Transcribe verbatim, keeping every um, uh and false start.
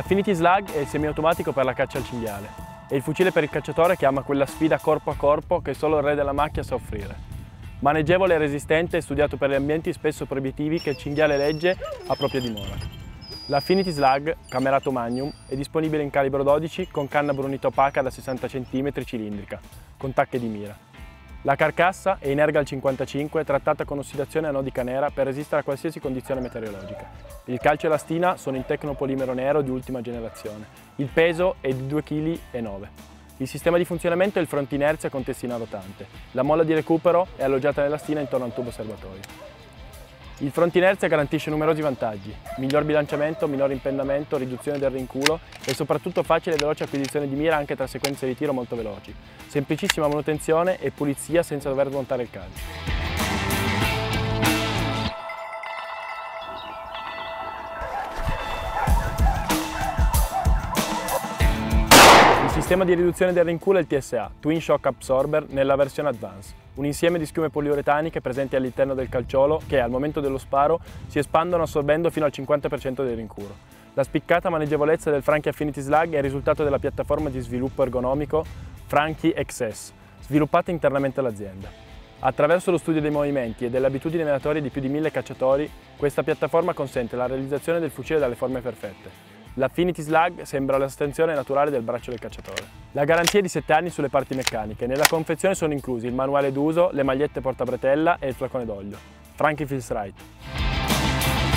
L'Affinity Slug è il semiautomatico per la caccia al cinghiale. È il fucile per il cacciatore che ama quella sfida corpo a corpo che solo il re della macchia sa offrire. Maneggevole e resistente, è studiato per gli ambienti spesso proibitivi che il cinghiale legge a propria dimora. L'Affinity Slug, camerato Magnum, è disponibile in calibro dodici con canna brunita opaca da sessanta centimetri cilindrica, con tacche di mira. La carcassa è in Ergal cinquantacinque, trattata con ossidazione anodica nera per resistere a qualsiasi condizione meteorologica. Il calcio e la stina sono in tecnopolimero nero di ultima generazione. Il peso è di due virgola nove chili. Il sistema di funzionamento è il fronte inerzia con testina rotante. La molla di recupero è alloggiata nella stina intorno a un tubo serbatoio. Il fronte inerzia garantisce numerosi vantaggi: miglior bilanciamento, minore impennamento, riduzione del rinculo e soprattutto facile e veloce acquisizione di mira anche tra sequenze di tiro molto veloci. Semplicissima manutenzione e pulizia senza dover smontare il calcio. Il sistema di riduzione del rinculo è il T S A, Twin Shock Absorber, nella versione Advance, un insieme di schiume poliuretaniche presenti all'interno del calciolo che al momento dello sparo si espandono assorbendo fino al cinquanta per cento del rinculo. La spiccata maneggevolezza del Franchi Affinity Slug è il risultato della piattaforma di sviluppo ergonomico Franchi X S, sviluppata internamente all'azienda. Attraverso lo studio dei movimenti e delle abitudini venatorie di più di mille cacciatori, questa piattaforma consente la realizzazione del fucile dalle forme perfette. L'Affinity Slug sembra l'estensione naturale del braccio del cacciatore. La garanzia è di sette anni sulle parti meccaniche. Nella confezione sono inclusi il manuale d'uso, le magliette portabretella e il flacone d'olio. Franchi Feels Right.